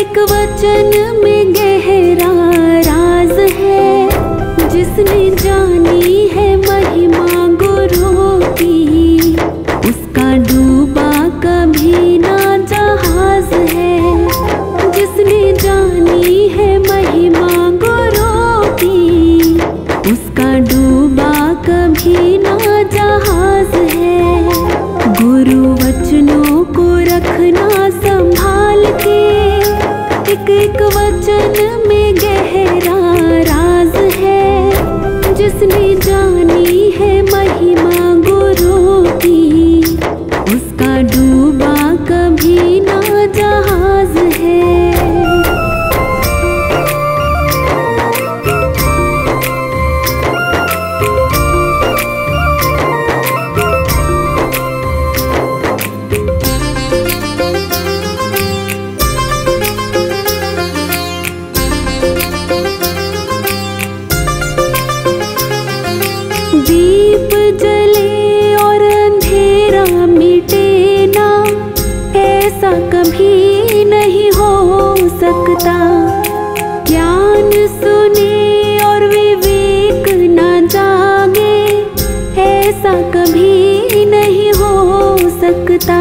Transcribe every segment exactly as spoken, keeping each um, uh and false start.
एक वचन में गहरा राज है, जिसने जानी है महिमा गुरु की, उसका डूबा कभी ना जहाज है। जिसने जानी है महिमा गुरु की, उसका डूबा कभी ना जहाज है। गुरु वचनों को रखना संभाल के, एक एक वचन में गहरा राज है। जिसने जानी है महिमा गुरु की, उसका डूबा कभी ना जहाज है। दीप जले और अंधेरा मिटे ना, ऐसा कभी नहीं हो सकता। ज्ञान सुने और विवेक ना जागे, ऐसा कभी नहीं हो सकता।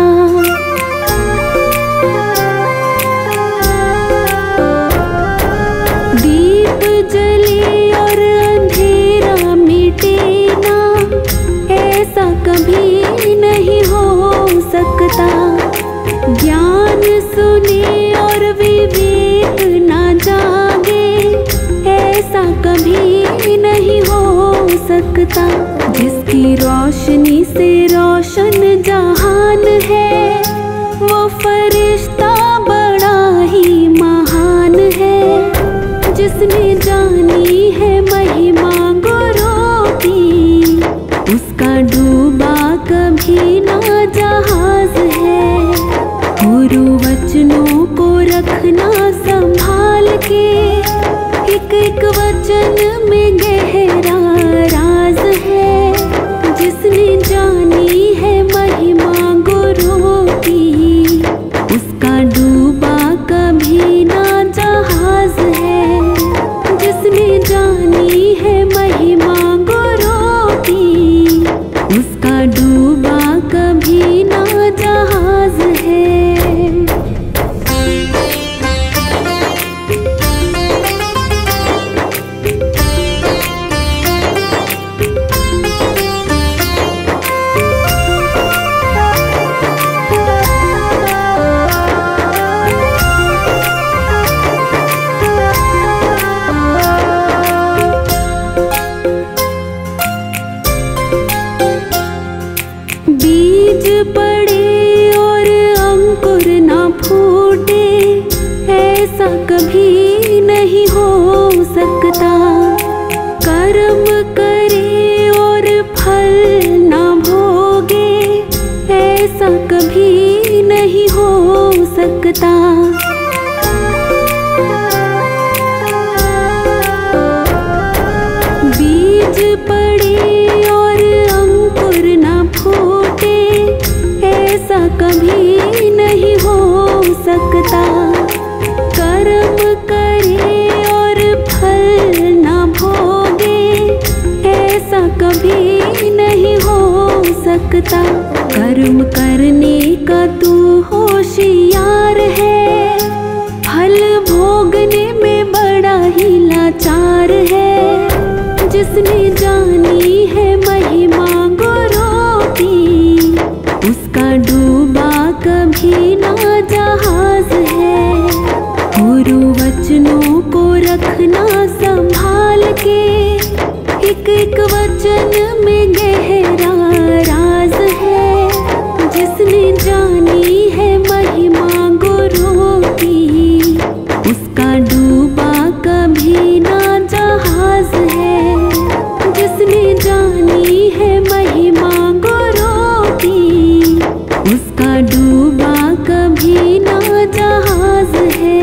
दीप जले और अंधेरा मिटे ना, ऐसा कभी नहीं हो सकता। ज्ञान सुने और विवेक ना जागे, ऐसा कभी नहीं हो सकता। जिसकी रोशनी से रोशन जहान है, वो फरिश्ता बड़ा ही महान है। जिसने जानी है महिमा गुरु की, उसका डूबा कभी ना जहाज है। गुरु वचनों को रखना संभाल के, एक एक वचन में गहरा राज है। जिसने जानी है महिमा गुरु की, उसका डूबा कभी ना जहाज है। जिसने जानी है महिमा गुरु की, उसका डूबा कभी ना जहाज है। बीज पड़े और अंकुर ना फूटे, ऐसा कभी नहीं हो सकता। कर्म करे और फल ना भोगे, ऐसा कभी नहीं हो सकता। बीज पड़े और अंकुर ना फूटे, ऐसा कभी नहीं हो सकता। कर्म करे और फल ना भोगे, ऐसा कभी नहीं हो सकता। कर्म करने का तू होशियार है, फल भोगने में बड़ा ही लाचार है। जिसने जानी है महिमा गुरु की, उसका डूबा कभी ना जहाज है। गुरु वचनों को रखना संभाल के, एक एक वचन में गहरा राज है। जिसने जानी है महिमा गुरु की, उसका डूबा कभी ना जहाज है। जिसने जानी है महिमा गुरु की, उसका डूबा कभी ना जहाज है।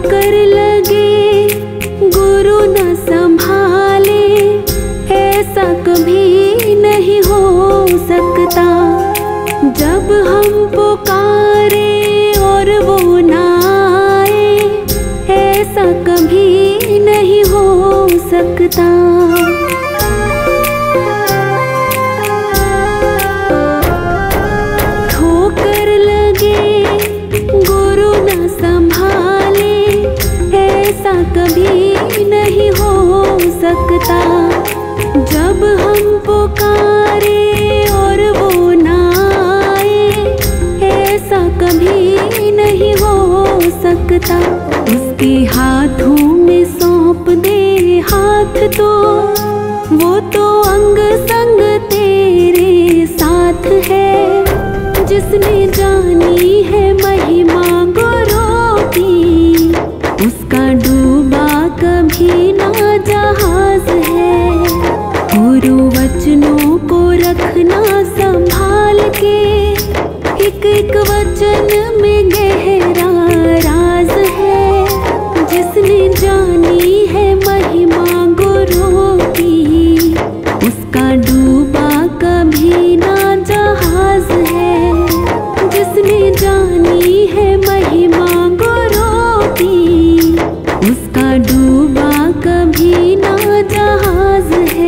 ठोकर लगे गुरु न संभाले, ऐसा कभी नहीं हो सकता। जब हम पुकारे और वो ना आए, ऐसा कभी नहीं हो सकता। ठोकर लगे गुरु न संभाले, ऐसा कभी नहीं हो सकता। जब हम पुकारे और वो ना आए, ऐसा कभी नहीं हो सकता। उसके हाथों में सौंप दे हाथ तो, वो तो अंग संग तेरे साथ है। जिसने जानी है महिमा गुरु की, उसका डूबा कभी ना जहाज है। गुरु वचनों को रखना संभाल के, एक एक वचन में गहरा राज है। जिसने जानी है महिमा गुरु की, उसका डूबा कभी ना जहाज है। जिसने जानी है महिमा गुरु की, उसका डूबा कभी ना जहाज है।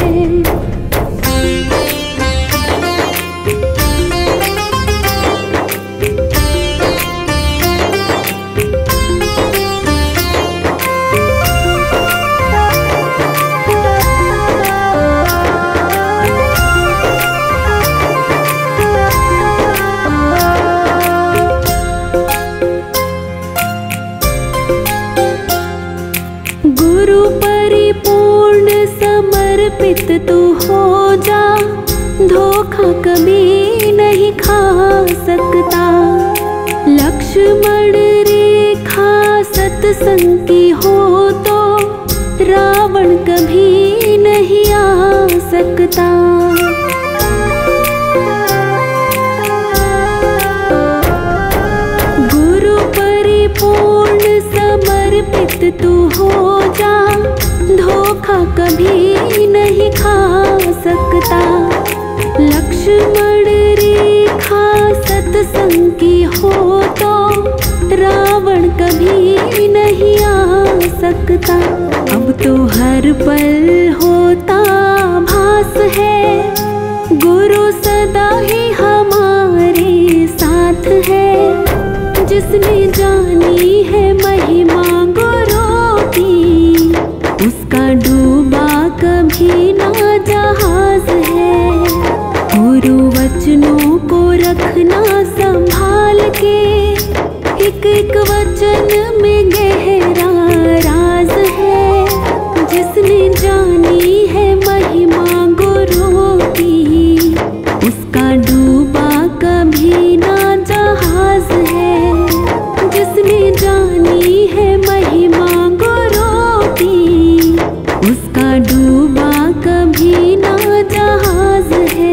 गुरु परिपूर्ण समर्पित तू हो जा, धोखा कभी नहीं खा सकता। लक्ष्मण रेखा सत्संग की हो तो, रावण कभी नहीं आ सकता। गुरु परिपूर्ण समर्पित तू हो जा, धोखा कभी नहीं खा सकता। लक्ष्मण रेखा सत्संग की हो तो, रावण कभी नहीं आ सकता। अब तो हर पल होता भास है, गुरु सदा ही हमारे साथ है। जिसने जानी है महिमा गुरु की, उसका डूबा कभी ना जहाज है। गुरु वचनों को रखना संभाल के, एक एक वचन में गहरा राज है। जिसने जानी है महिमा गुरु की, उसका डूबा कभी ना जहाज है। जिसने जानी है महिमा गुरु की, उसका डूबा कभी ना जहाज है।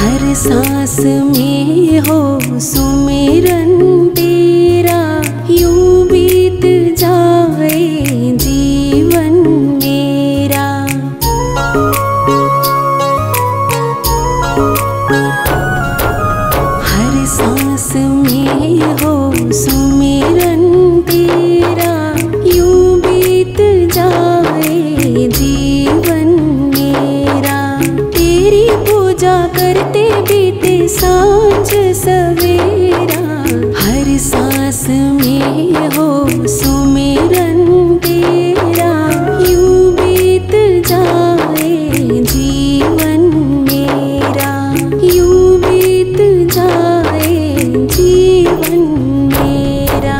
हर सांस में हो सुमिरन तेरा, यूं बीत जाए जीवन मेरा। हर सांस में हो सुमिरन तेरा, यूं बीत जाए जीवन मेरा। तेरी पूजा करते बीते सांझ सवेरा, हर सांस में हो सुमिरन तेरा, यूं बीत जाए जीवन मेरा, यूं बीत जाए जीवन मेरा।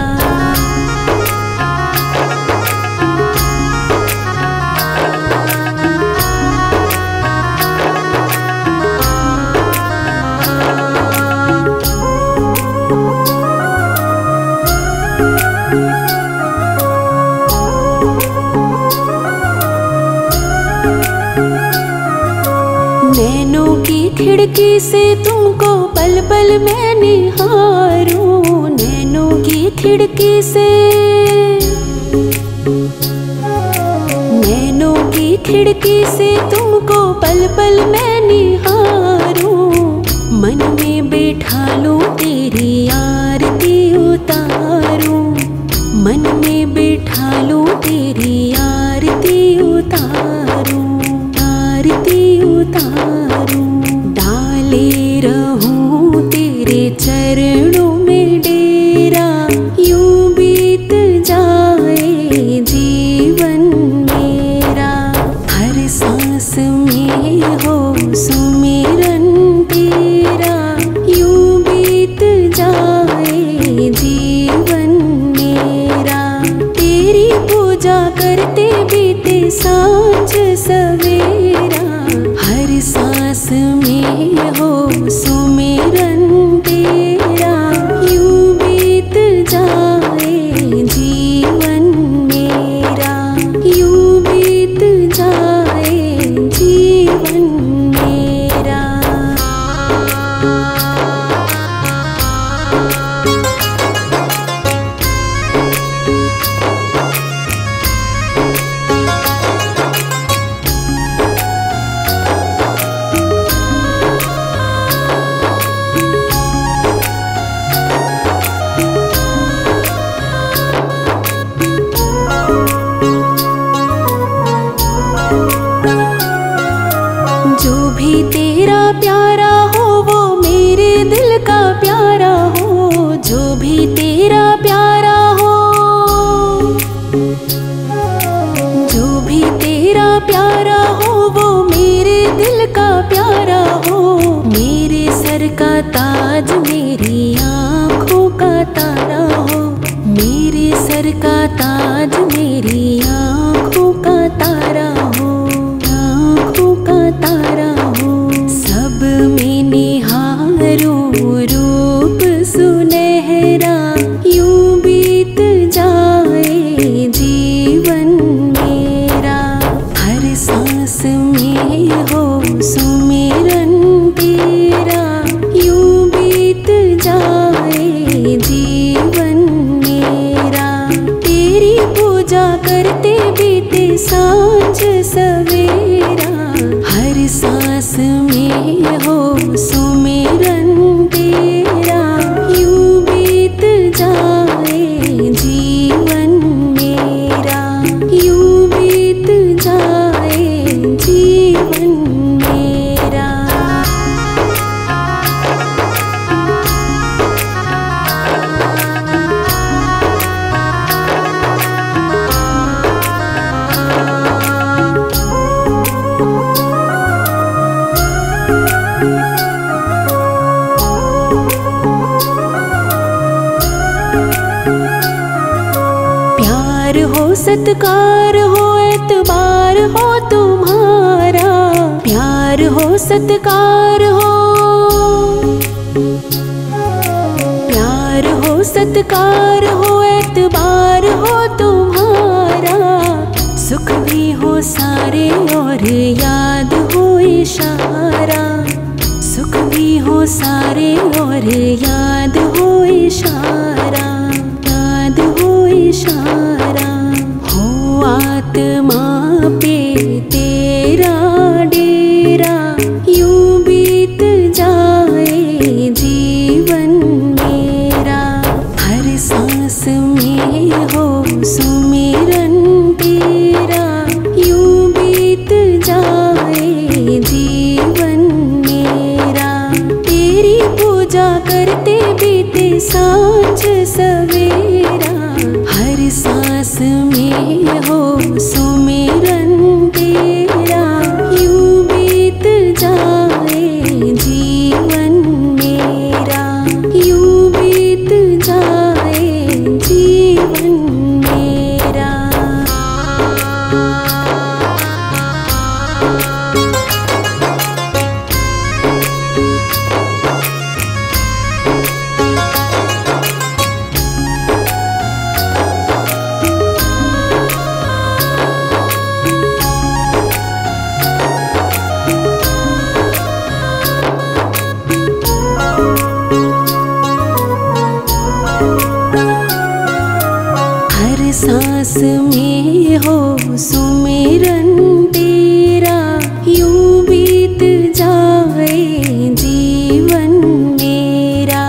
नैनों की खिड़की से तुमको पल पल मैं निहारूं, नैनों की खिड़की से, नैनों की खिड़की से तुमको पल पल मैं निहारूं। मन में बैठा लूं तेरी आरती उतारूं, मन में बैठा लूं तेरी आरती उतारूं, आरती उतारूं। डाले रहूं तेरे चरणों में डेरा, यूं बीत जाए जीवन मेरा। हर सांस में हो सुमिरन तेरा, यूं बीत जाए जीवन मेरा। तेरी पूजा करते बीते सांझ सवेरा, हर सांस में हो सुमिरन तेरा, यूं बीत जाए जीवन मेरा, यूं बीत जाए जीवन मेरा। जो भी तेरा प्यारा हो वो मेरे दिल का प्यारा हो, जो भी तेरा प्यारा हो, जो भी तेरा प्यारा हो वो मेरे दिल का प्यारा हो। मेरे सर का ताज मेरी आँखों का तारा हो, मेरे सर का ताज मेरी आँखों का तारा हो, आँखों का तारा हो। सब में निहारूं रूप सुनहरा, यूं बीत जाए जीवन मेरा। हर सांस में हो सुमिरन तेरा, यूं बीत जाए जीवन मेरा। तेरी पूजा करते बीते सांझ सवेरा, हर सांस में हो सुमिरन तेरा, यूं बीत जाए जीवन मेरा, यूं बीत जाए जीवन मेरा। प्यार हो सत्कार हो एतबार हो तुम्हारा, प्यार हो सत्कार हो, प्यार हो सत्कार हो एतबार हो तुम्हारा। सुख भी हो सारे और याद हो इशारा, सुख भी हो सारे और याद हो इशारा, याद हो इशारा। हो आत्मा पे तेरा डेरा, यूं बीत जाए जीवन मेरा। हर सांस में हो सुमिरन तेरा, यूं बीत जाए जीवन मेरा। तेरी पूजा करते बीते सांझ सवेरा, हर सांस में हो सुमिरन तेरा, यूं बीत जाए जीवन मेरा, यूं बीत जाए जीवन मेरा। हर सांस में हो सुमिरन तेरा, यूं बीत जाए जीवन मेरा।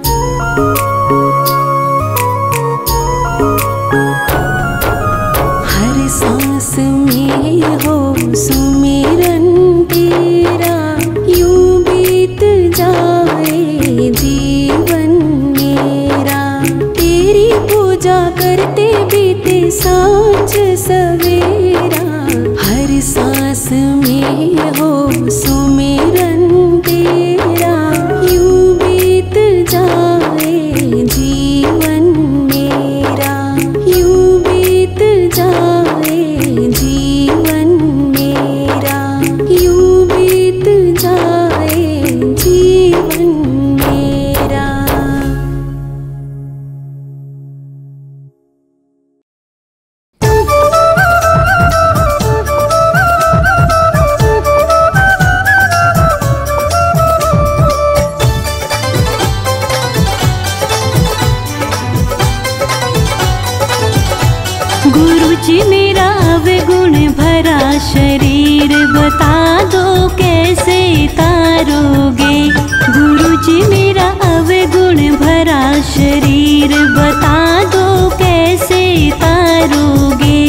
हर सांस में हो सुमिरन तेरा, यूं बीत जाए जीवन मेरा। तेरी पूजा करते बीते सांझ सवेरा, हर सांस में हो सुमिरन तेरा, यूं बीत जाए जीवन मेरा, यूं बीत जाए जीवन मेरा, यूं बीत जाए जीवन मेरा। गुरुजी मेरा अवगुण भरा शरीर बता दो कैसे तारोगे। गुरुजी मेरा अवगुण भरा शरीर बता दो कैसे तारोगे।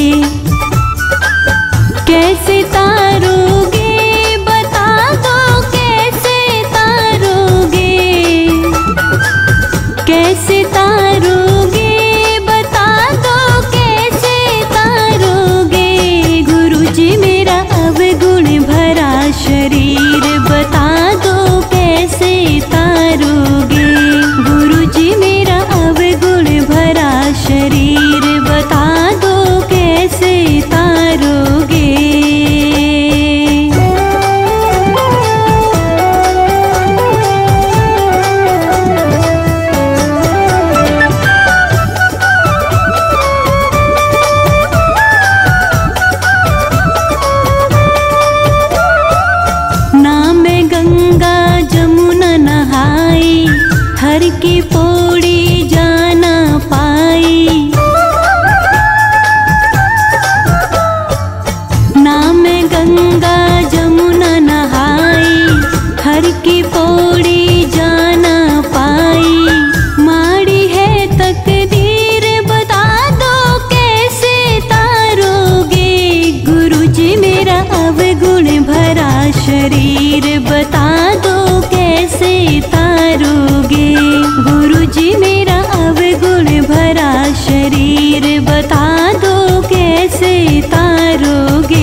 कैसे तारोगे बता दो कैसे तारोगे। कैसे तारोगे बता दो कैसे तारोगे। गुरुजी मेरा अवगुण भरा शरीर बता दो कैसे तारोगे। गुरुजी मेरा अवगुण भरा शरीर बता दो कैसे तारोगे। हर की पौड़ी जाना पाई। ना मैं गंगा जमुना नहाई, हर की पौड़ी जाना पाई। माड़ी है तकदीर बता दो कैसे तारोगे। गुरुजी मेरा अवगुण भरा शरीर बता दो कैसे तारोगे। गुरुजी मेरा अवगुण भरा शरीर बता दो कैसे तारोगे।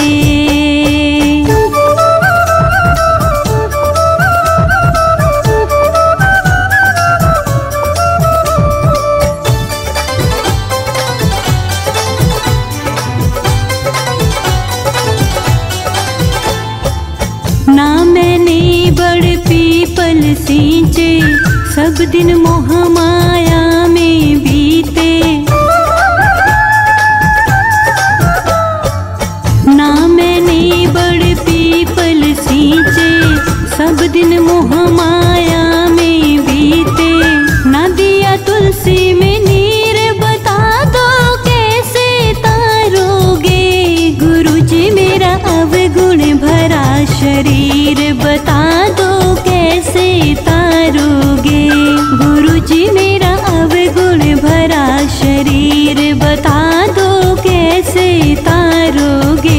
ना मैंने बड़ पीपल सींचे, सब दिन मोह माया में बीते। ना मैंने बड़ पीपल सींचे, सब दिन मोह मोह माया में बीते। ना दिया तुलसी में नीर, बता दो कैसे तारोगे। गुरुजी मेरा अवगुण भरा शरीर, बता दो कैसे तारोगे। गुरुजी मेरा अवगुण भरा शरीर, बता दो कैसे तारोगे।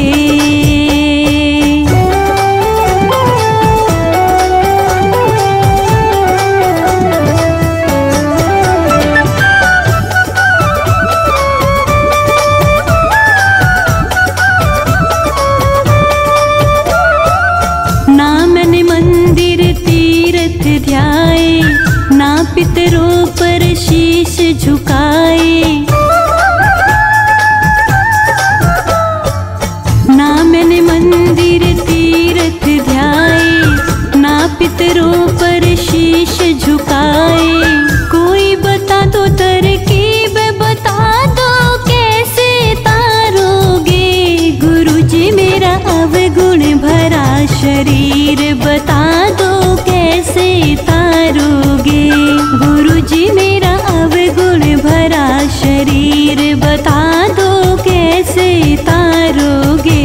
ना मैंने मंदिर तीर्थ ध्याए, ना पितरों पर शीश झुकाए। ना मैंने मंदिर तीर्थ ध्याए, ना पितरों पर शीश झुकाए। कोई बता दो तरकीब, बता दो कैसे तारोगे। गुरुजी मेरा अवगुण भरा शरीर, बता दो कैसे तारोगे। गुरुजी मेरा अवगुण भरा शरीर, बता दो कैसे तारोगे।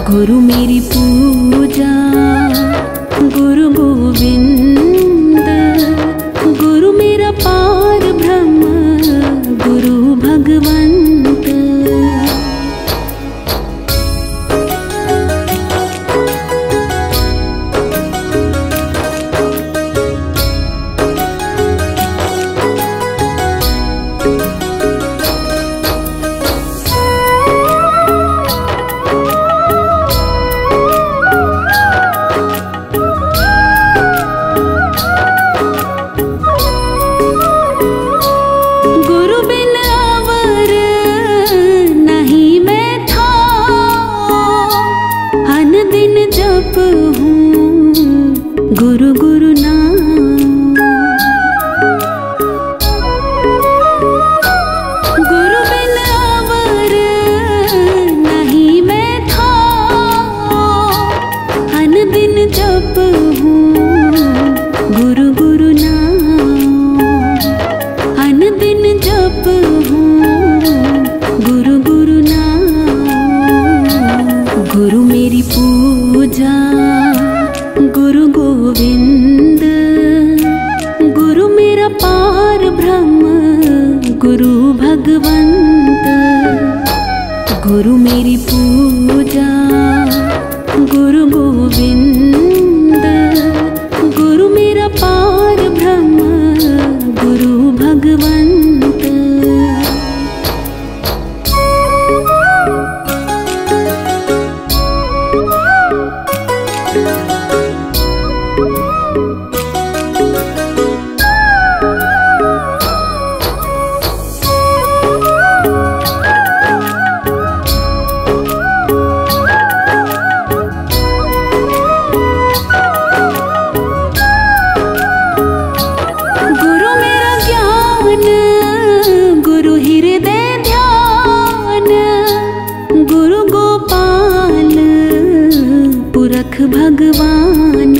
गुरु मेरी पूजा गुरु गोविंद, गुरु मेरा पार ब्रह्म गुरु भगवंत। गुरु गुरु नाम, गुरु बिन अवर नहीं मैं था, हन दिन जप हूँ गुरु गुरु नाम, हन दिन जप हूँ गुरु गुरु नाम। गुरु मेरी पूजा गुरु गोविंद, गुरु मेरा पार ब्रह्म गुरु भगवंत। गुरु मेरी पूजा गुरु गोविंद, गुरु मेरा पार ब्रह्म गुरु भगवंत। भगवान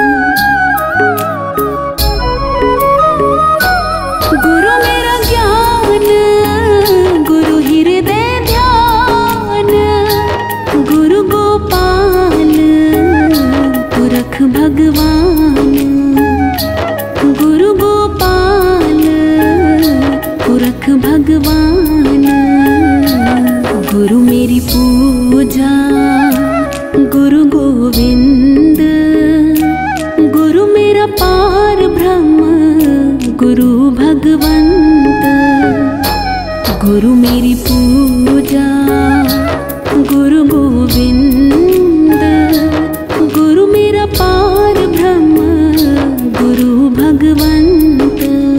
गुरु मेरा ज्ञान, गुरु हृदय ध्यान, गुरु गोपाल पुरख भगवान, गुरु गोपाल पुरख भगवान। गुरु मेरी पूजा गुरु गोविंद, गुरु मेरा पार ब्रह्म गुरु भगवंत। गुरु मेरी पूजा गुरु गोविंद, गुरु मेरा पार ब्रह्म गुरु भगवंत।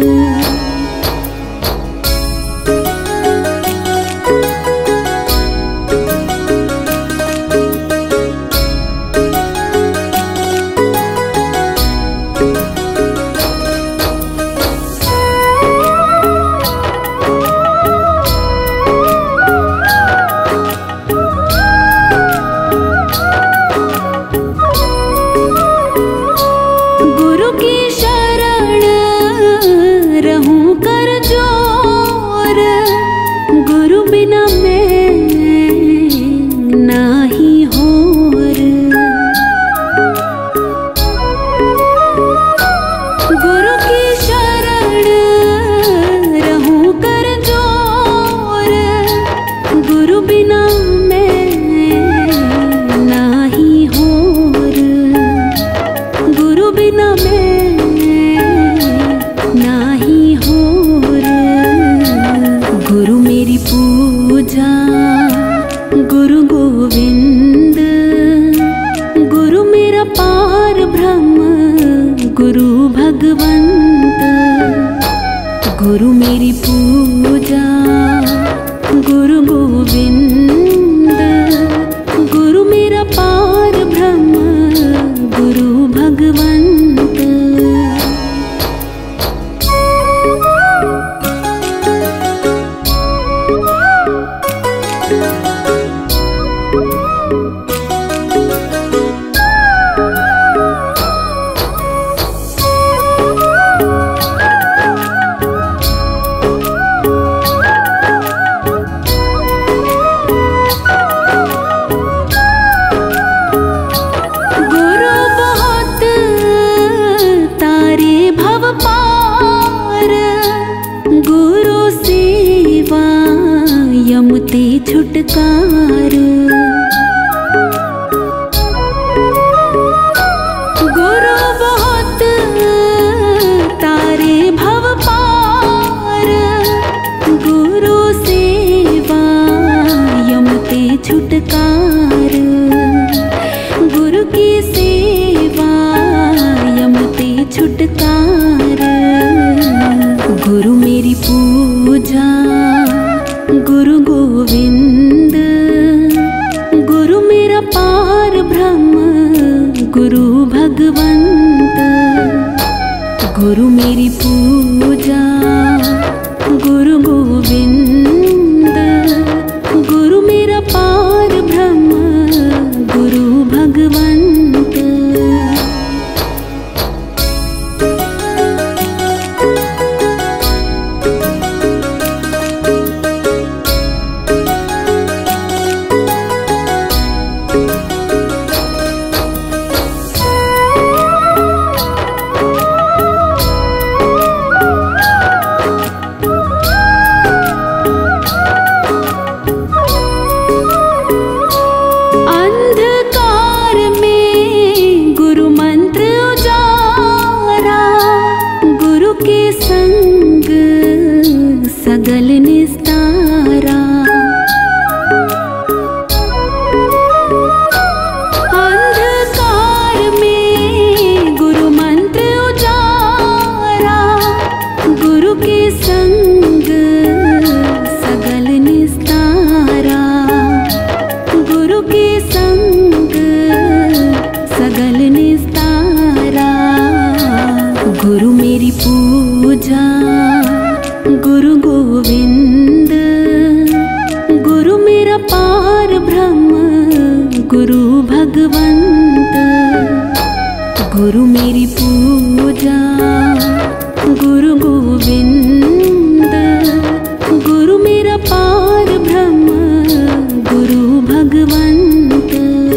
गुरु गोविंद, गुरु मेरा पार ब्रह्म गुरु भगवंत। गुरु मेरी पूजा गुरु गोविंद, गुरु मेरा पार ब्रह्म गुरु भगवंत। उपकार। गुरु बहुत तारे भव पार, गुरु सेवा यम ते छुटकार। गुरु की सेवा यम ते छुटकार। गुरु मेरी पूजा गुरु गोविंद, गुरु मेरा पार ब्रह्म गुरु भगवंत। गुरु मेरी पूजा गुरु गोविंद, गुरु मेरा पार ब्रह्म गुरु भगवंत। सगल निस्तारा, अंधकार में गुरु मंत्र उजारा। गुरु के संग सगल निस्तारा, गुरु के संग सगल निस्तारा। गुरु मेरी पूजा गुरु गोविंद, गुरु मेरा पार ब्रह्म गुरु भगवंत। गुरु मेरी पूजा गुरु गोविंद, गुरु मेरा पार ब्रह्म गुरु भगवंत।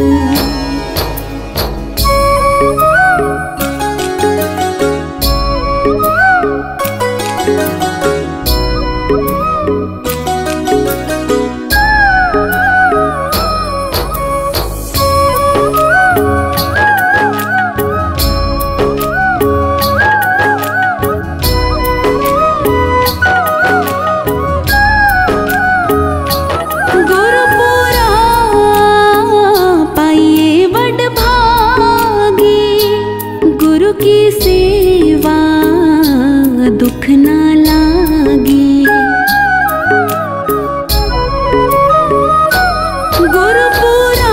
दुख ना लागी, गुरु पूरा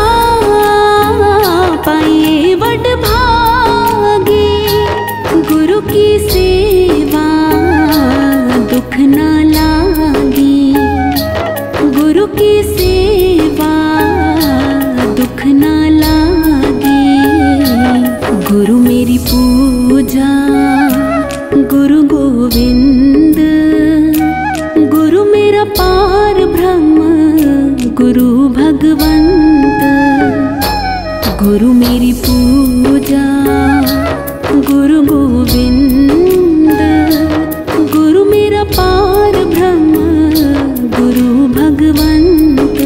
पाइए वड भागी। गुरु की सेवा दुख ना लागी, गुरु की सेवा दुख ना लागी। गुरु मेरी पूजा गुरु गोविंद, गुरु मेरा पार ब्रह्म गुरु भगवंत। गुरु मेरी पूजा गुरु गोविंद, गुरु मेरा पार ब्रह्म गुरु भगवंत।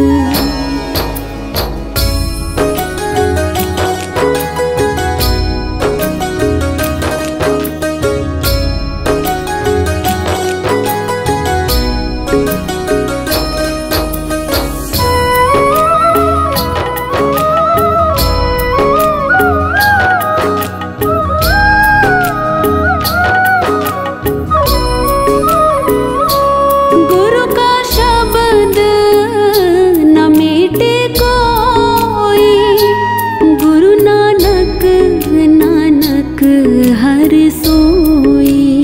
हर सोई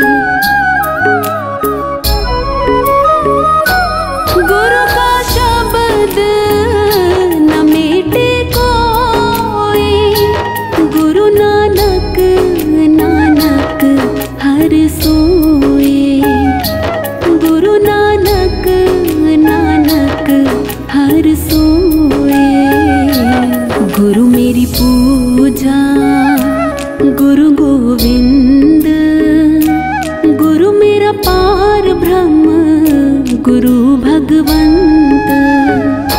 गुरु का शब्द न मेटे कोई। गुरु नानक नानक हर सोई, गुरु नानक नानक हर सोई। गुरु मेरी पूजा गुरु गोविंद, गुरु मेरा पार ब्रह्म गुरु भगवंत।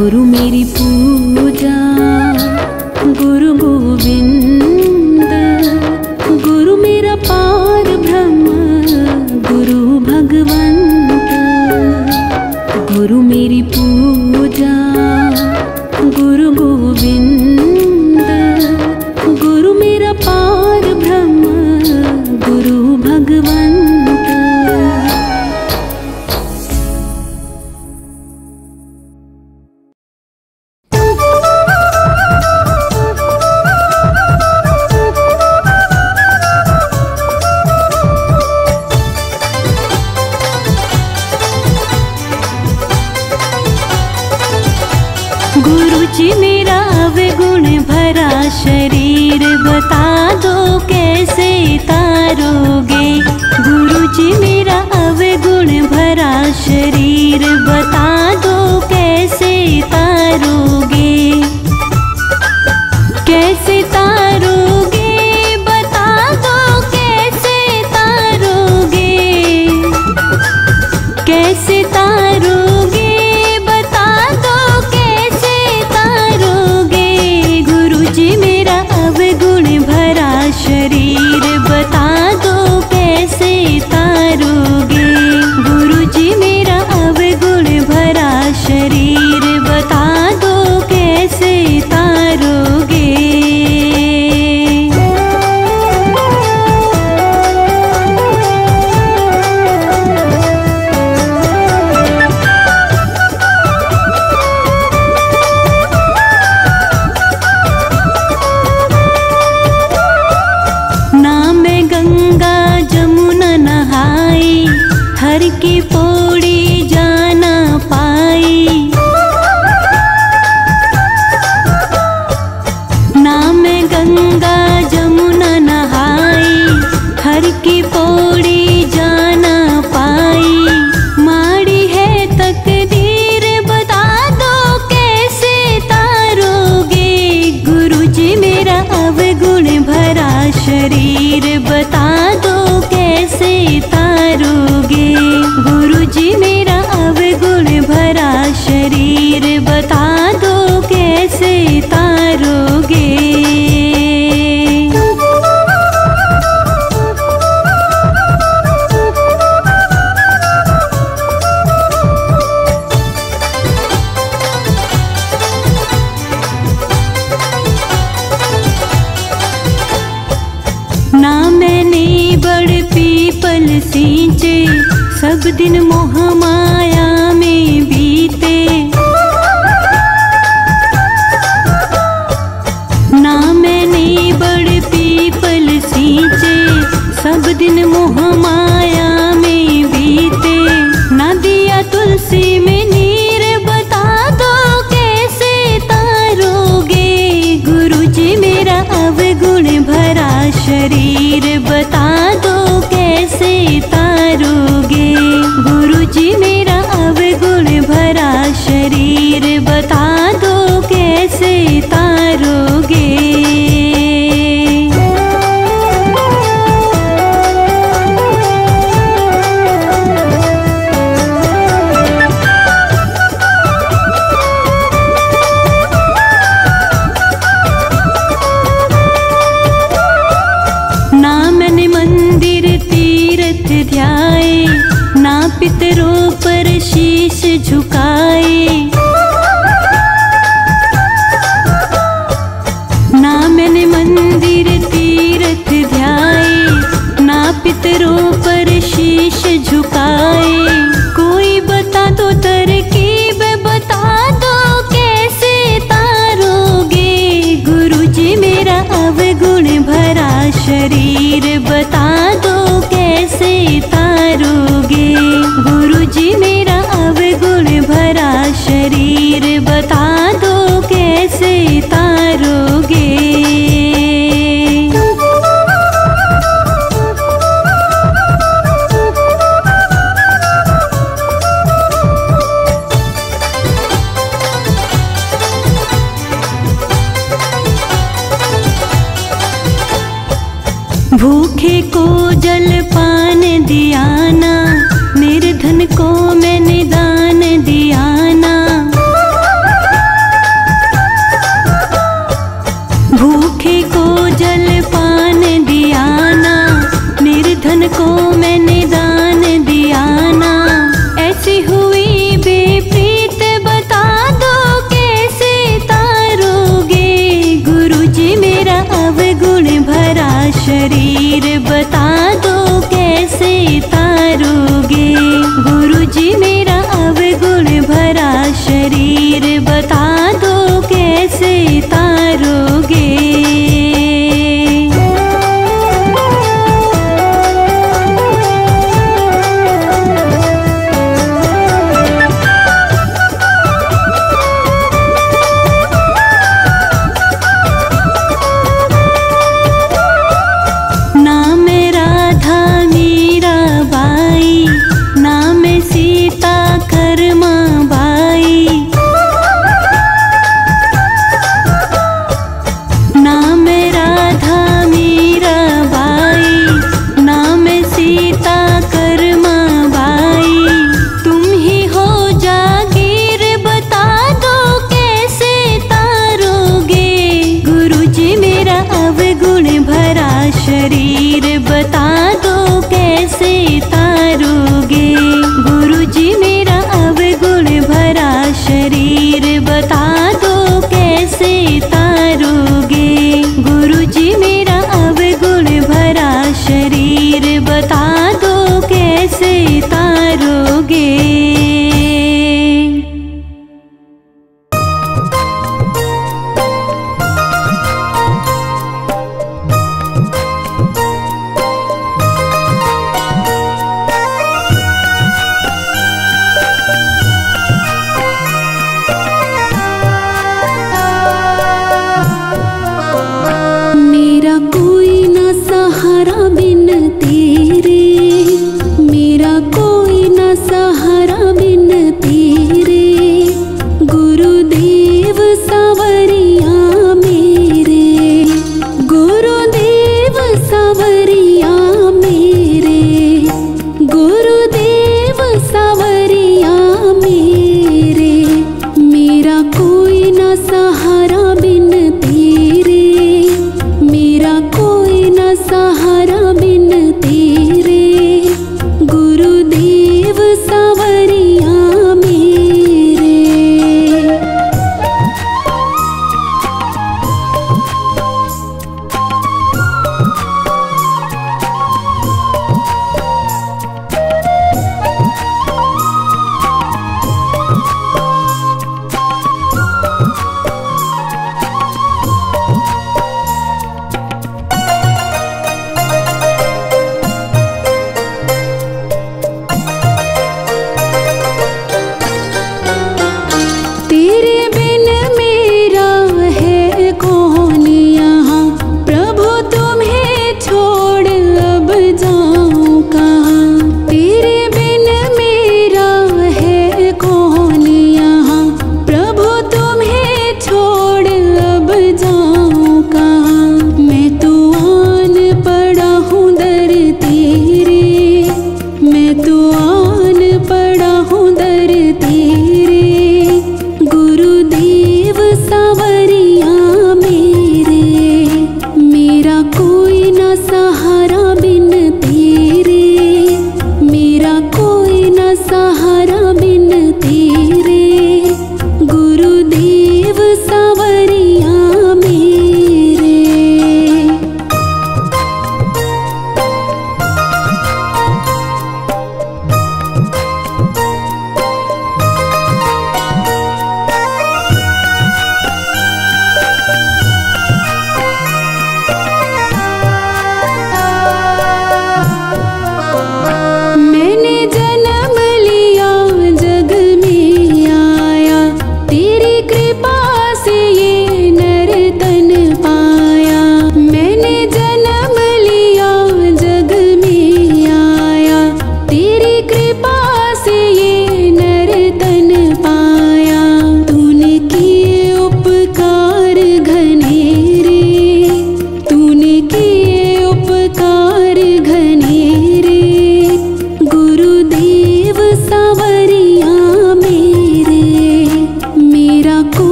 गुरु मेरी पूजा गुरु गोविंद, गुरु मेरा पार ब्रह्म गुरु भगवंत। गुरु मेरी पूजा गुरु गोविंद, गुरु मेरा पार ब्रह्म गुरु भगवंत। गुरु जी मेरा अवगुण भरा शरीर बता दो कैसे तारोगे। गुरु जी मेरा अवगुण भरा शरीर बता दो कैसे तारोगे। कैसे तारोगे बता दो कैसे तारोगे। कैसे तारोगे बता दो कैसे तारोगे। गुरु जी मेरा अवगुण भरा शरीर बता दो कैसे तारोगे। गुरु जी मेरा अवगुण भरा शरीर बता दो कैसे तारोगे। हर की पौड़ी जाना पाई। ना मैं गंगा जमुना नहाई, हर की पौड़ी जाना पाई। माड़ी है तकदीर बता दो कैसे तारोगे। गुरु जी मेरा अवगुण भरा शरीर बता दो कैसे तारोगे। गुरु जी मेरा अवगुण भरा शरीर बता दो कैसे तारोगे। ना मैंने बड़ पीपल सींचे, सब दिन मोह माया में बीते। ना मैंने बड़ पीपल सींचे, सब दिन मोह माया में बीते। ना दिया तुलसी में नीर बता दो कैसे तारोगे। गुरु जी मेरा अवगुण भरा शरीर बता दो कैसे तारोगे। गुरु जी मेरा अवगुण भरा शरीर बता दो कैसे तारोगे। ना मैंने मंदिर तीर्थ ध्याए, ना पितरों पर शीश झुकाए। ना मैंने मंदिर तीर्थ ध्याए, ना पितरों पर शीश झुकाए। कोई बता दो तरकीब बता दो कैसे तारोगे। गुरु जी मेरा अवगुण भरा शरीर बता दो कैसे तारोगे। गुरु जी मेरा अवगुण भरा शरीर बता दो कैसे तारोगे। भूखे को जल पान दिया ना, निर्धन को मैंने दान दिया ना। शरीर बता दो कैसे तारोगे। गुरुजी मेरा अवगुण भरा शरीर बता दो कैसे तारोगे। शरीर बता दो कैसे तारोगे। गुरुजी मेरा अवगुण भरा शरीर बता दो कैसे तारोगे। गुरुजी मेरा अवगुण भरा शरीर बता दो कैसे तारोगे।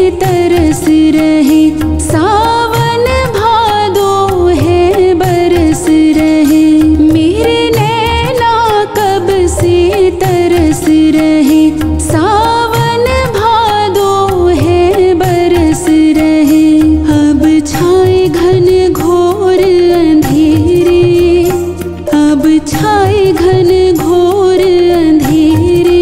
तरस रहे, सावन भादो है बरस रहे। मेरे नैना कब से तरस रहे, सावन भादो है बरस रहे। अब छाए घन घोर अंधेरे, अब छाए घन घोर अंधेरे।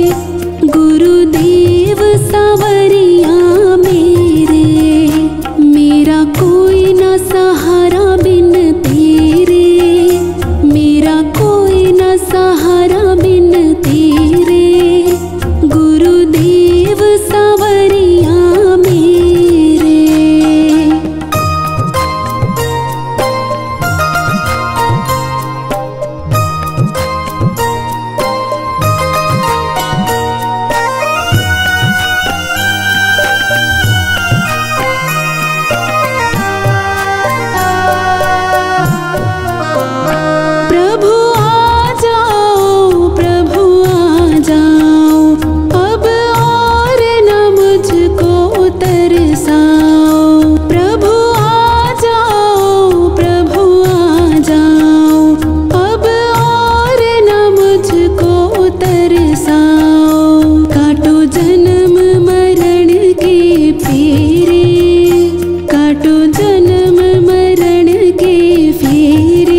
गुरुदेव सावरिया मेरे, मेरा कोई न सहारा बिन तेरे, मेरा कोई न सहारा बिन तेरे। गुरुदेव सावरिया मेरे। प्रभु आ जाओ, प्रभु आ जाओ, अब और न मुझको तरसाओ। प्रभु आ जाओ, प्रभु आ जाओ, अब और न मुझको तरसाओ। काटो जन्म मरण के फेरे, काटो जन्म मरण के फेरे।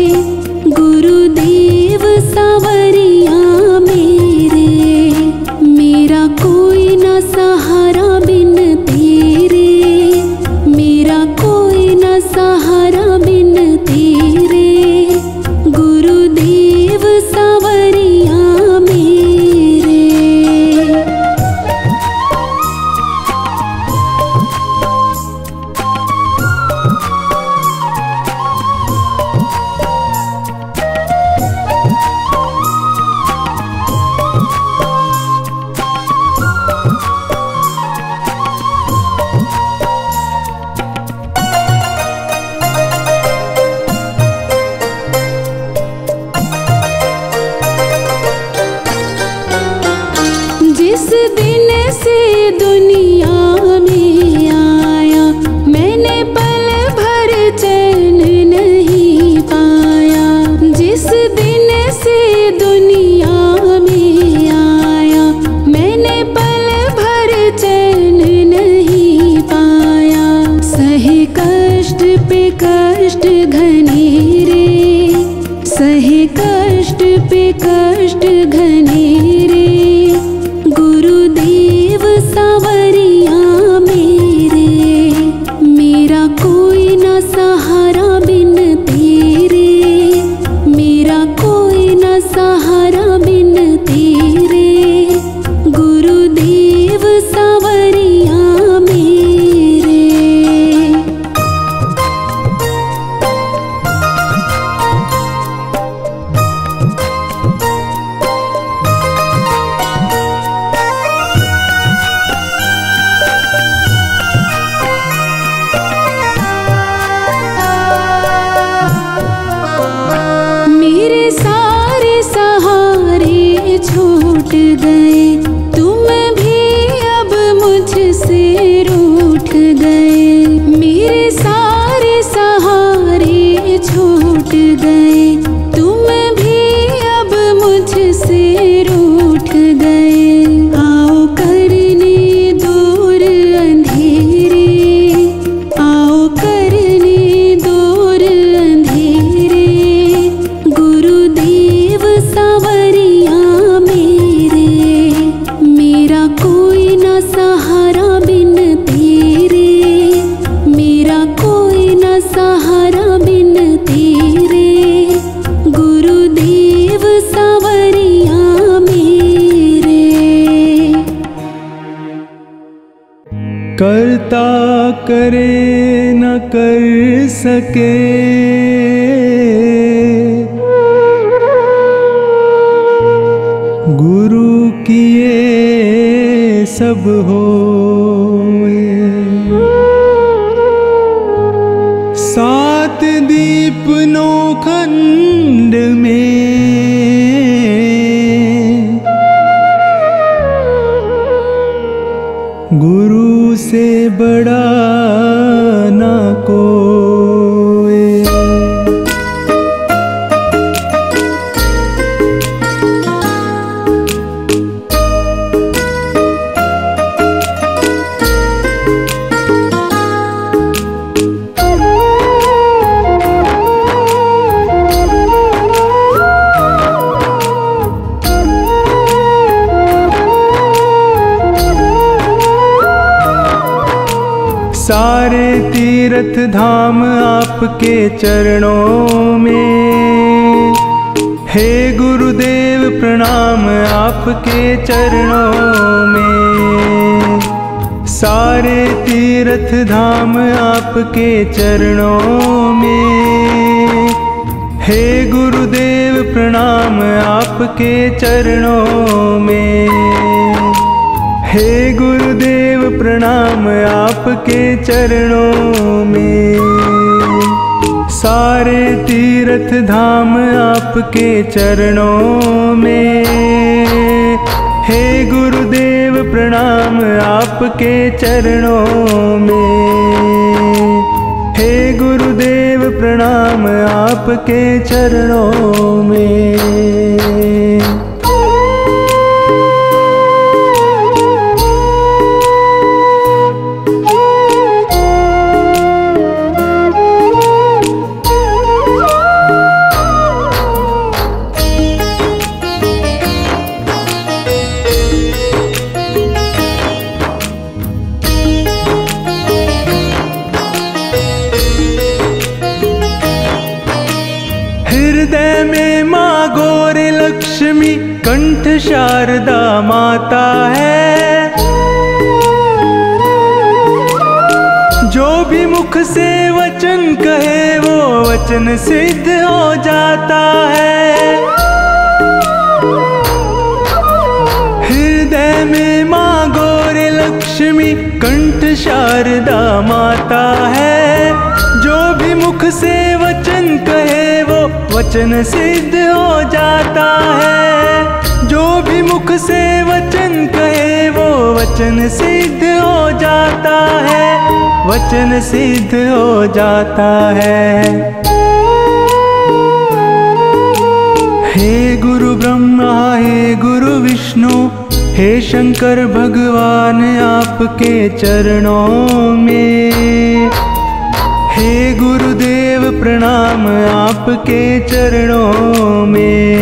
गुरुदेव सावरिया मेरे, मेरा कोई न सहारा बिन तेरे, मेरा कोई न सहारा बिन तेरे। गुरुदेव सावरिया मेरे। जिस दिन से दुनिया में आया, मैंने पल भर चैन नहीं पाया। जिस दिन से दुनिया में आया, मैंने पल भर चैन नहीं पाया। सहे कष्ट पे कष्ट घनेरे, सहे कष्ट पे कष्ट घनेरे। गुरुदेव सावरिया मेरे, मेरा कोई न सहारा बिन तेरे, मेरा कोई न सहारा बिन तेरे। गुरुदेव सावरिया मेरे। मेरे सारे सहारे छूट गए, तुम भी अब मुझसे रूठ गए। मेरे सारे सहारे छूट गए, तुम भी अब मुझसे रूठ गए। आओ करने दूर अंधेरे, आओ करने दूर अंधेरे। गुरुदेव सावरिया मेरे, मेरा कोई न सहारा बिन तेरे, मेरा कोई न सहारा बिन तेरे। गुरुदेव सावरिया मेरे। करता करे न कर सके, गुरु किए सब होए। सात दीप नौ खंड में गुरु से बड़ा ना कोई। सारे तीर्थ धाम आपके चरणों में, हे गुरुदेव प्रणाम आपके चरणों में। सारे तीर्थ धाम आपके चरणों में, हे गुरुदेव प्रणाम आपके चरणों में। हे गुरुदेव प्रणाम आपके चरणों में। सारे तीर्थ धाम आपके चरणों में, हे गुरुदेव प्रणाम आपके चरणों में। हे गुरुदेव प्रणाम आपके चरणों में। हृदय में माँ गौर लक्ष्मी कंठ शारदा माता है। जो भी मुख से वचन कहे वो वचन सिद्ध हो जाता है। हृदय में माँ गौर लक्ष्मी कंठ शारदा माता है। जो भी मुख से वचन कहे वो वचन सिद्ध हो जाता है। जो भी मुख से वचन कहे वो वचन सिद्ध हो जाता है। वचन सिद्ध हो जाता है। हे गुरु ब्रह्मा हे गुरु विष्णु हे शंकर भगवान आपके चरणों में, हे गुरुदेव प्रणाम आपके चरणों में।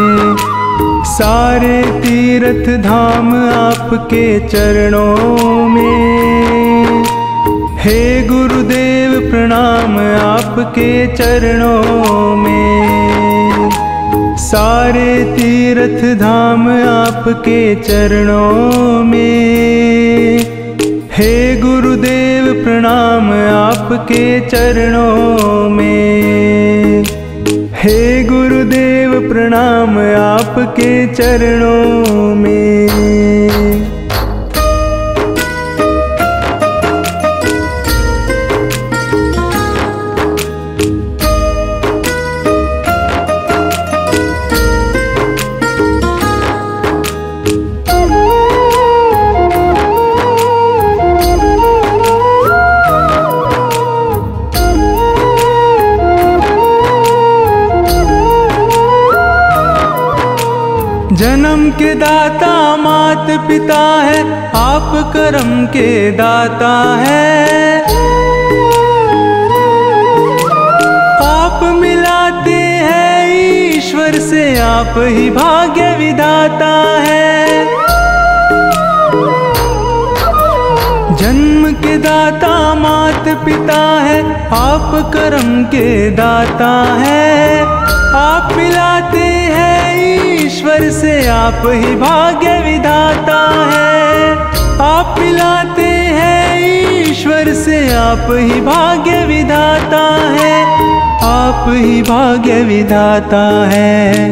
सारे तीर्थ धाम आपके चरणों में, हे गुरुदेव प्रणाम आपके चरणों में। सारे तीर्थ धाम आपके चरणों में, हे गुरुदेव प्रणाम आपके चरणों में। हे गुरुदेव प्रणाम आपके चरणों में। जन्म के दाता मात पिता है, आप कर्म के दाता है। आप मिलाते हैं ईश्वर से, आप ही भाग्य विधाता है। जन्म के दाता मात पिता है, आप कर्म के दाता है। आप मिलाते हैं ईश्वर से, आप ही भाग्य विधाता है। आप मिलाते हैं ईश्वर से, आप ही भाग्य विधाता है। आप ही भाग्य विधाता है।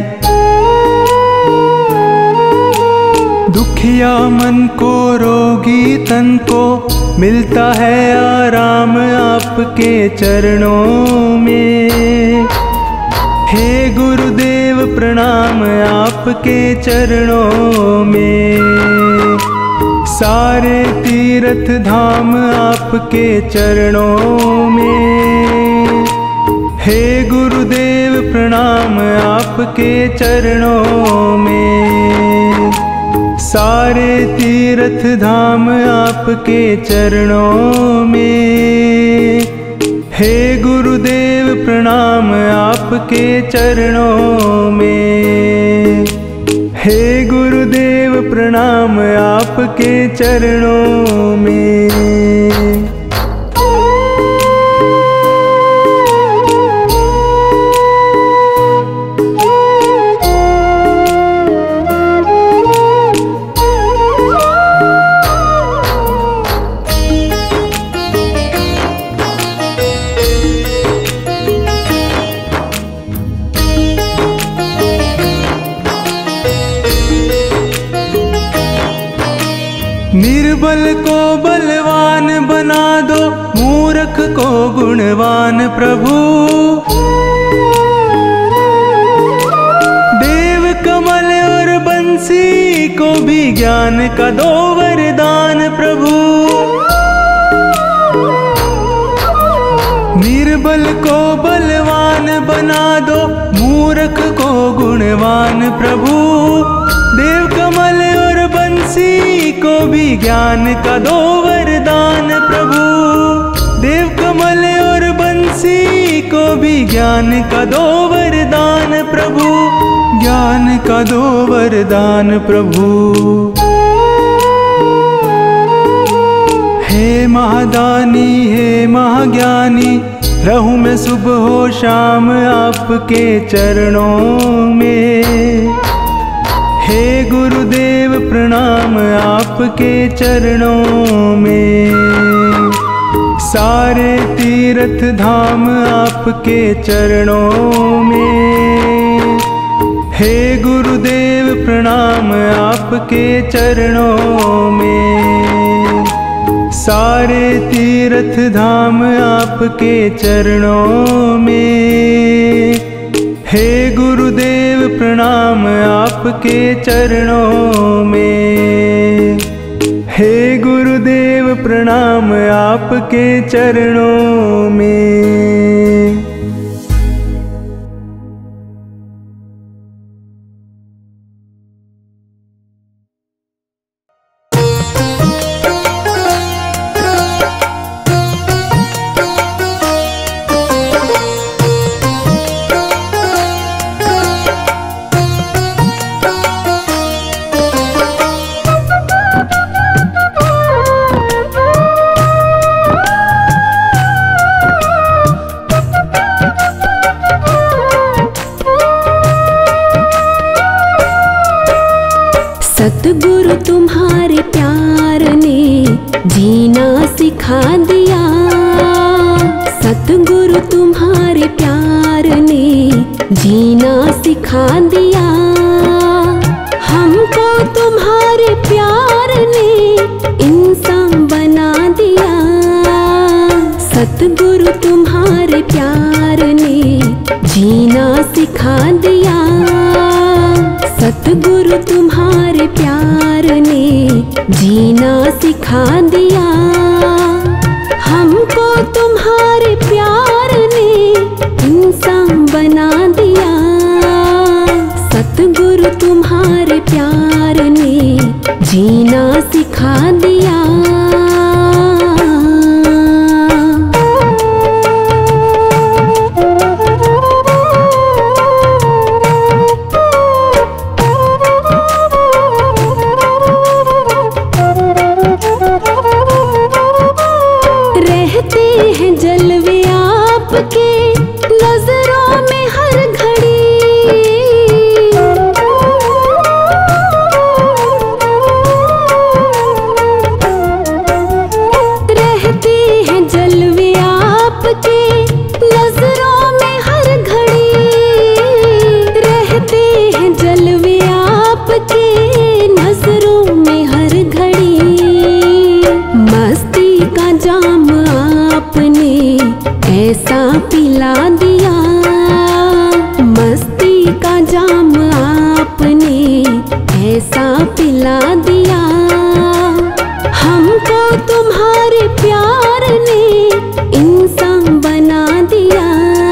दुखिया मन को रोगी तन को मिलता है आराम आपके चरणों में। हे गुरुदेव प्रणाम आपके चरणों में। सारे तीर्थ धाम आपके चरणों में। हे गुरुदेव प्रणाम आपके चरणों में। सारे तीर्थ धाम आपके चरणों में। हे गुरुदेव प्रणाम आपके चरणों में। हे गुरुदेव प्रणाम आपके चरणों में। निर्बल को बलवान बना दो, मूर्ख को गुणवान प्रभु। देव कमल और बंसी को भी ज्ञान का दो वरदान प्रभु। निर्बल को बलवान बना दो, मूर्ख को गुणवान प्रभु। देव कमल और बंसी को भी ज्ञान का दो वरदान प्रभु। देव कमल और बंसी को भी ज्ञान का दो वरदान प्रभु। ज्ञान का दो वरदान प्रभु। हे महादानी हे महाज्ञानी, रहूं मैं सुबह हो शाम आपके चरणों में। हे गुरुदेव प्रणाम आपके चरणों में। सारे तीर्थ धाम आपके चरणों में। हे गुरुदेव प्रणाम आपके चरणों में। सारे तीर्थ धाम आपके चरणों में। हे गुरुदेव प्रणाम आपके चरणों में। हे गुरुदेव प्रणाम आपके चरणों में। सतगुरु तुम्हारे प्यार ने जीना सिखा दिया। सतगुरु तुम्हारे प्यार ने जीना सिखा दिया। हमको तुम्हारे प्यार ने इंसान बना दिया। सतगुरु तुम्हारे प्यार ने जीना सिखा दिया। सतगुरु तुम्हारे प्यार ने जीना सिखा दिया। हमको तुम्हारे प्यार ने इंसान बना दिया। सतगुरु तुम्हारे प्यार ने जीना सिखा दिया। जलवे आपके नजरों में हर घड़ी। रहते हैं जलवे आपके नजरों में हर घड़ी। रहते हैं जलवे आपके नजरों में हर घड़ी। मस्ती का जाम आपने ऐसा पिला दिया। मस्ती का जाम आपने ऐसा पिला दिया। प्यार ने इंसान बना दिया।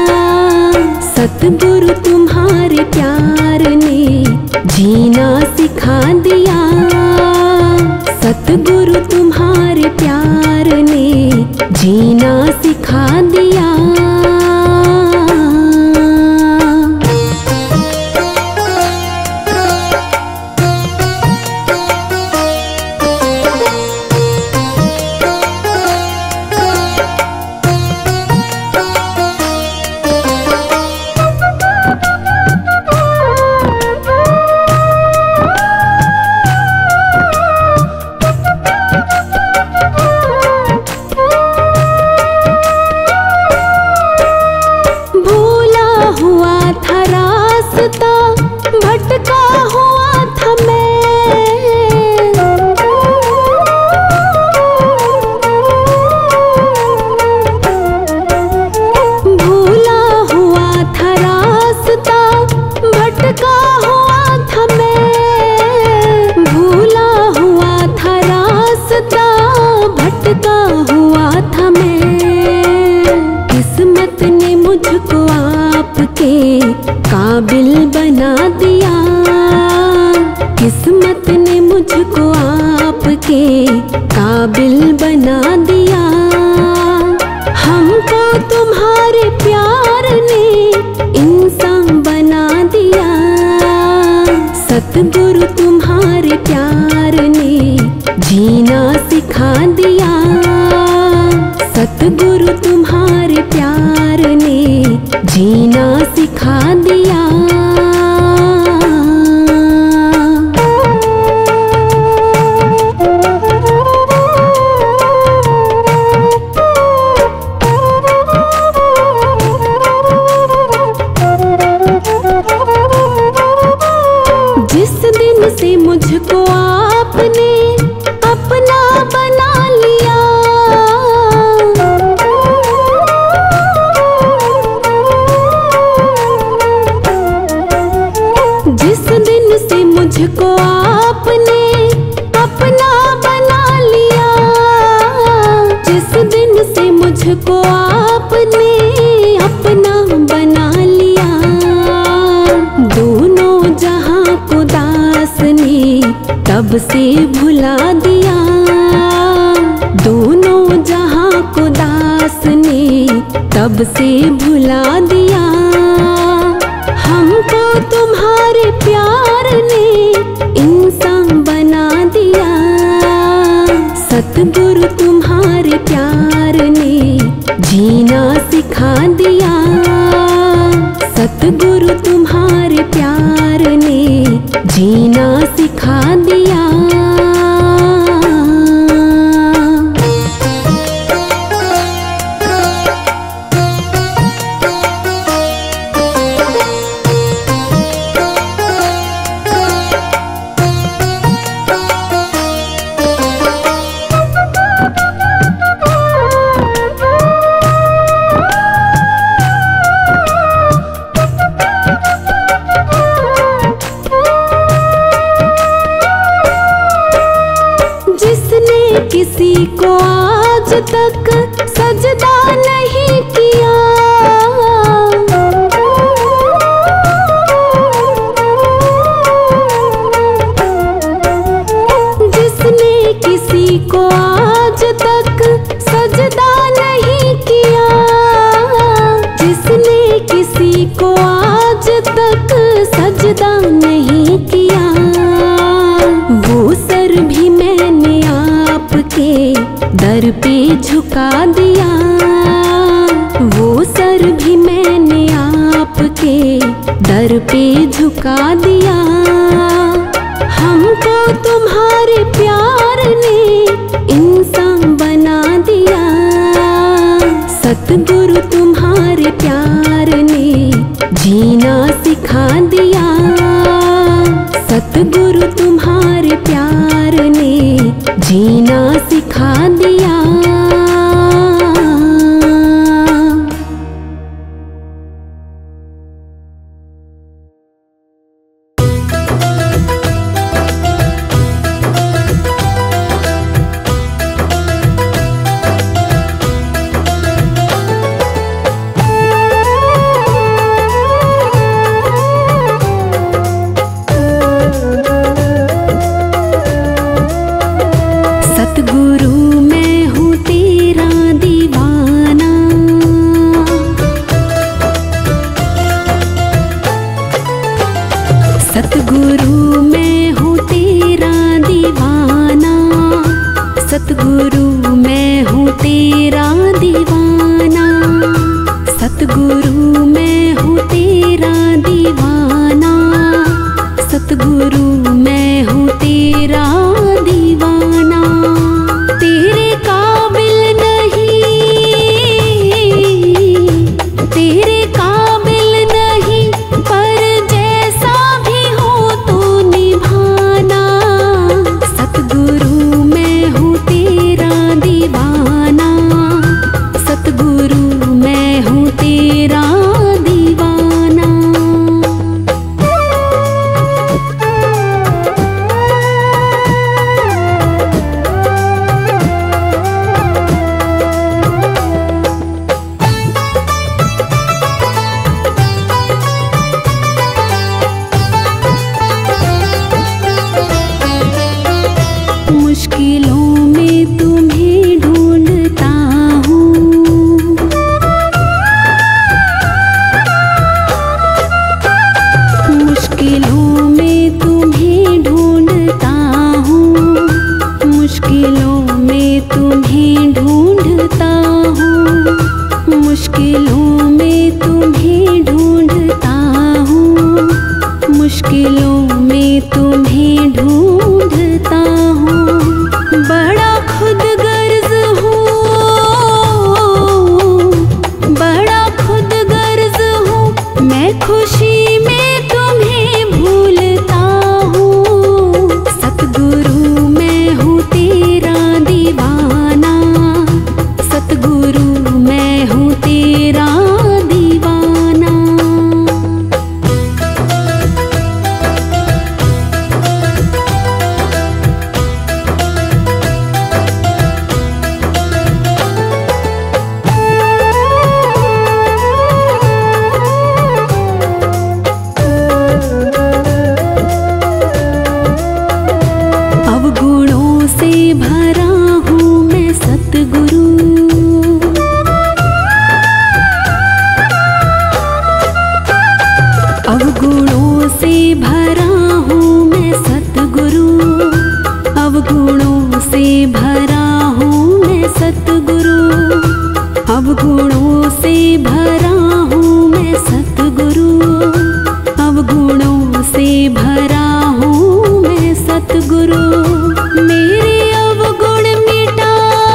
सतगुरु तुम्हारे प्यार ने जीना सिखा दिया। सतगुरु तुम्हारे प्यार ने जीना सिखा दिया। भटका हुआ था मैं, भूला हुआ था रास्ता, भटका हुआ था मैं, भूला हुआ था रास्ता, भटका हुआ था मैं। किस्मत ने मुझको आपके काबिल बना दिया। किस्मत ने मुझको आपके काबिल बना दिया। हमको तुम्हारे प्यार ने इंसान बना दिया। सतगुरु तुम्हारे प्यार ने जीना सिखा दिया। सतगुरु तुम्हारे प्यार ने जीना सिखा दिया। जिस दिन से मुझको आपने अपना बना लिया, जिस दिन से मुझको आपने अपना बना लिया, जिस दिन से मुझको आपने अपना बना लिया, दोनों जहां को दास ने तब से भुला दिया। दोनों जहां को दास ने तब से भुला दिया। हमको तुम्हारे प्यार ने इंसान बना दिया। सतगुरु तुम्हारे प्यार ने जीना सिखा दिया। सतगुरु तुम्हारे प्यार ने जीना सिखा दिया। किसी को आज तक सजदा नहीं किया, जिसने किसी को आज तक सजदा नहीं किया, जिसने किसी को आज तक सजदा नहीं किया, वो सर भी मैंने आपके दर पे झुका दिया। वो सर भी मैंने आपके दर पे झुका दिया। हमको तुम्हारे प्यार ने इंसान बना दिया। सतगुरु तुम्हारे प्यार ने जीना सिखा दिया। सतगुरु तुम्हारे प्यार ने जीना सिखा दिया। सतगुरु। अवगुणों से भरा हूँ मैं सतगुरु, अवगुणों से भरा हूँ मैं सतगुरु। मेरे अवगुण मिटा,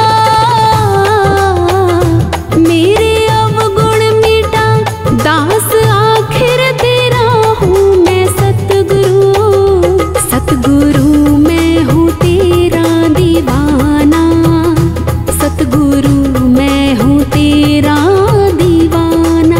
मेरे अवगुण मिटा, दास आखिर तेरा हूँ मैं सतगुरु। सतगुरु मैं हूँ तेरा दीवाना, सतगुरु मैं हूँ तेरा दीवाना।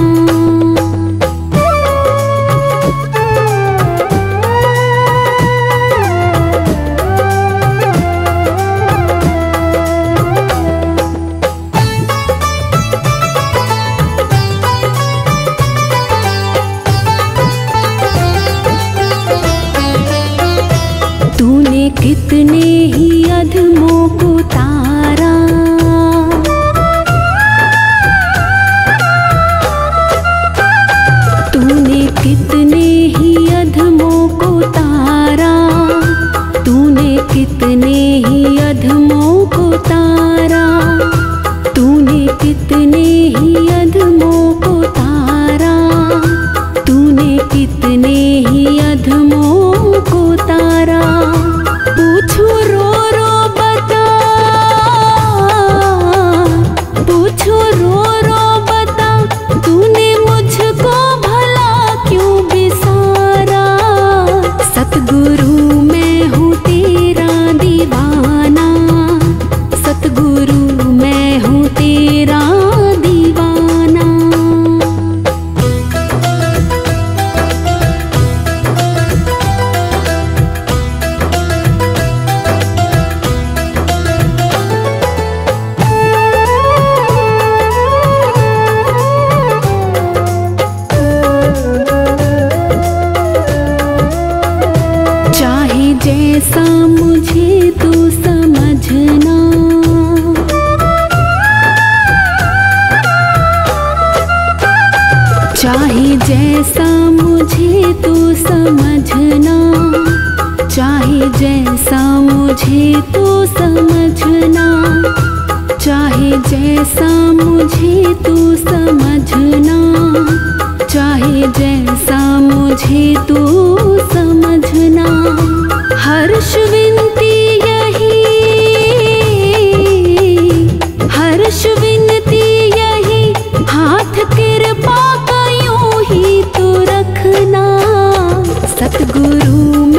तूने कितने ही अधमों को तारा, तूने कितने ही अधमों को तारा, तूने कितने ही अधमों को तारा, तूने कितने ही अधमों को तारा, तूने कितने ही अधमों को तारा। पूछू रो रो बता, पूछू रो रो बता, तूने मुझको भला क्यों बिसारा। सतगुरु मैं हूँ तेरा दीवाना, सतगुरु मैं हूँ तेरा दीवाना। चाहे जैसा मुझे तू समझना, चाहे जैसा मुझे तू समझना, चाहे जैसा मुझे तू समझना, चाहे जैसा मुझे तू समझना, चाहे जैसा मुझे तू समझना। हर्ष विनती यही, हर्ष विनती यही, हाथ कृपा का यूं ही तू रखना। सतगुरु